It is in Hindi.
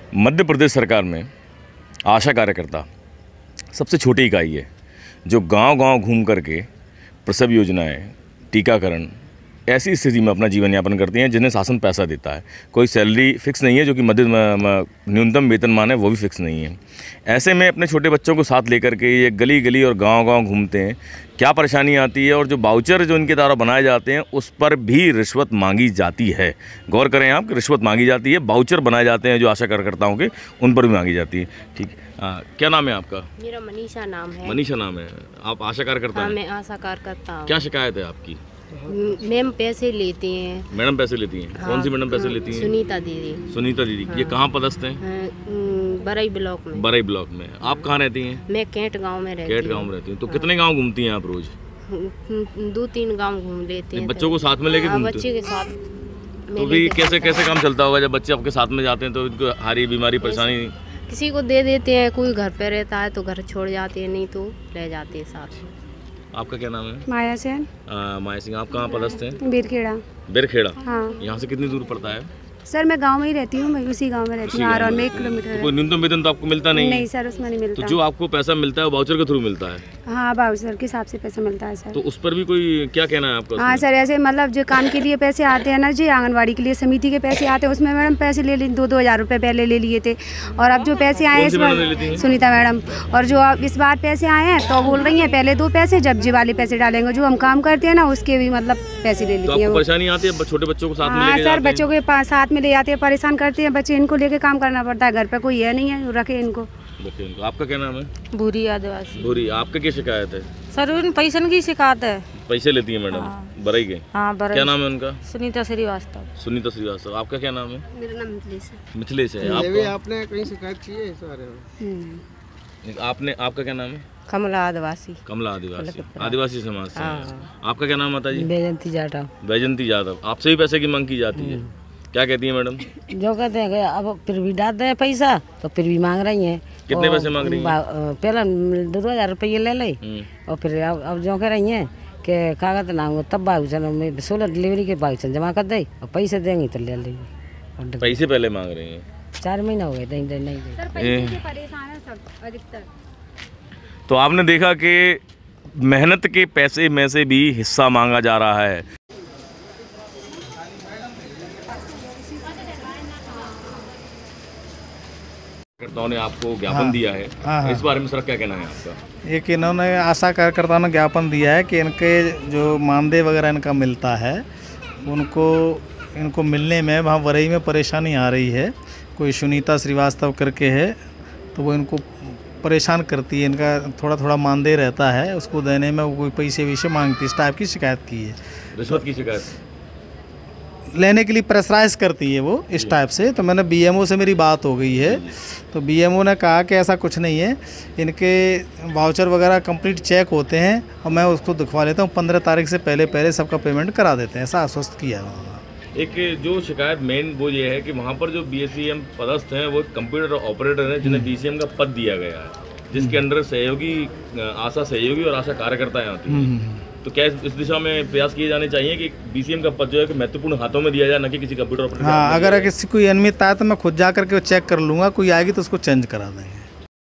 मध्य प्रदेश सरकार में आशा कार्यकर्ता सबसे छोटी इकाई है जो गांव-गांव घूम करके प्रसव योजनाएं, टीकाकरण ऐसी स्थिति में अपना जीवन यापन करती हैं जिन्हें शासन पैसा देता है। कोई सैलरी फिक्स नहीं है, जो कि मध्य न्यूनतम वेतनमान है वो भी फिक्स नहीं है। ऐसे में अपने छोटे बच्चों को साथ लेकर के ये गली-गली और गांव-गांव घूमते हैं। क्या परेशानी आती है और जो वाउचर जो इनके द्वारा बनाए जाते हैं उस पर भी रिश्वत मांगी जाती है। गौर करें आप कि रिश्वत मांगी जाती है, वाउचर बनाए जाते हैं जो आशा कार्यकर्ताओं के, उन पर भी मांगी जाती है। ठीक, क्या नाम है आपका? मेरा मनीषा नाम है। मनीषा नाम है। आप आशा कार्यकर्ता हैं? मैं आशा कार्यकर्ता हूँ। क्या शिकायत है आपकी? मैम पैसे लेती हैं। मैडम पैसे लेती हैं? कौन सी मैडम पैसे लेती हैं? सुनीता दीदी। सुनीता दीदी। ये कहाँ पदस्थ हैं? बरई ब्लॉक में। बरई ब्लॉक में। आप कहाँ रहती हैं? मैं केट गांव में रहती हूँ। केट गांव में रहती हूँ। तो कितने गांव घूमती हैं आप रोज? 2-3 गांव घूम लेते हैं। बच्चों को साथ में लेके घूमते? बच्चे के साथ। तो भी कैसे कैसे काम चलता होगा जब बच्चे आपके साथ में जाते हैं तो इनको हारी बीमारी परेशानी? किसी को दे देते हैं, कोई घर पे रहता है तो घर छोड़ जाते हैं, नहीं तो ले जाते हैं साथ में। आपका क्या नाम है? माया सेन। माया सिंह। आप कहाँ पदस्थ हैं? बिरखेड़ा। बिरखेड़ा। हाँ। यहाँ से कितनी दूर पड़ता है? सर मैं गांव में ही रहती हूँ, मैं उसी गांव में रहती हूँ, आरोन में 1 किलोमीटर। तो कोई न्यूनतम वेतन तो आपको मिलता नहीं? नहीं सर, उसमें नहीं मिलता। तो जो आपको पैसा मिलता है वो वाउचर के थ्रू मिलता है? हाँ, वाउचर के हिसाब से पैसा मिलता है सर। तो उस पर भी कोई क्या कहना है आपका? हाँ सर, ऐसे मतलब जो काम के लिए पैसे आते हैं ना जी, आंगनबाड़ी के लिए समिति के पैसे आते हैं, उसमें मैडम पैसे ले 2-2 हज़ार रुपये पहले ले लिए थे। और अब जो पैसे आए हैं इस बार, सुनीता मैडम, और जो अब इस बार पैसे आए हैं तो बोल रही हैं पहले 2 पैसे जब जी वाले पैसे डालेंगे, जो हम काम करते हैं ना उसके भी मतलब पैसे ले लेती हैं। परेशानी आती है छोटे बच्चों को साथ में? हाँ सर, बच्चों के साथ में ले जाते हैं, परेशान करते हैं बच्चे, इनको लेके काम करना पड़ता है, घर पे कोई है नहीं है रखे इनको। आपका क्या नाम है? भूरी आदिवासी। भूरी। आपका क्या शिकायत है? सर उन पैसे की शिकायत है। पैसे लेती है मैडम? हाँ। बरई के? हाँ बरई। क्या नाम है उनका? सुनीता श्रीवास्तव। सुनीता श्रीवास्तव। आपका क्या नाम है? मेरा नाम मिथिलेश है। मिथिलेश है। आपने कहीं शिकायत की है इस बारे में? आपने, आपका क्या नाम है? कमला आदिवासी। कमला आदिवासी। आदिवासी समाज से। आपका क्या नाम आता जी? बैजंती जाटव। बैजंती यादव। आपसे भी पैसे की मांग की जाती है, क्या कहती है मैडम? जो कहते हैं अब फिर भी डाल दे पैसा तो फिर भी मांग रही हैं। कितने पैसे मांग रही हैं? पहले 2 हज़ार रुपये ले ली और फिर अब जो कह रही हैं कि कागज ना हो तब बाउचन में 16 डिलीवरी के बाउचन जमा कर दे और पैसे देंगे तो ले लेंगे। पैसे पहले मांग रही हैं? 4 महीना हो गए नहीं। तो आपने देखा कि मेहनत के पैसे में से भी हिस्सा मांगा जा रहा है। कार्यकर्ताओं ने आपको ज्ञापन दिया है। हाँ। इस बारे में सर क्या कहना है आपका? एक इन्होंने आशा कार्यकर्ताओं ने ज्ञापन दिया है कि इनके जो मानदेय वगैरह इनका मिलता है इनको मिलने में वहाँ बरई में परेशानी आ रही है। कोई सुनीता श्रीवास्तव करके है तो वो इनको परेशान करती है, इनका थोड़ा मानदेय रहता है, उसको देने में वो कोई पैसे वैसे मांगती है, इस टाइप की शिकायत की है। रिश्वत की शिकायत लेने के लिए प्रेशराइज करती है वो इस टाइप से। तो मैंने बीएमओ से मेरी बात हो गई है, तो बीएमओ ने कहा कि ऐसा कुछ नहीं है, इनके वाउचर वगैरह कंप्लीट चेक होते हैं और मैं उसको दिखवा लेता हूँ, 15 तारीख से पहले सबका पेमेंट करा देते हैं, ऐसा आश्वस्त किया उन्होंने। एक जो शिकायत मेन वो ये है कि वहाँ पर जो बीसीएम पदस्थ हैं वो कंप्यूटर ऑपरेटर हैं जिन्हें बीसीएम का पद दिया गया है, जिसके अंडर सहयोगी, आशा सहयोगी और आशा कार्यकर्ताएं आती हैं। तो क्या इस दिशा में प्रयास किए जाने चाहिए कि बीसीएम का पद जो है कि महत्वपूर्ण हाथों में दिया जाए, न कि किसी कंप्यूटर ऑपरेटर? हाँ, अगर किसी कोई अनियमितता है तो मैं खुद जा करके चेक कर लूँगा, कोई आएगी तो उसको चेंज करा देंगे।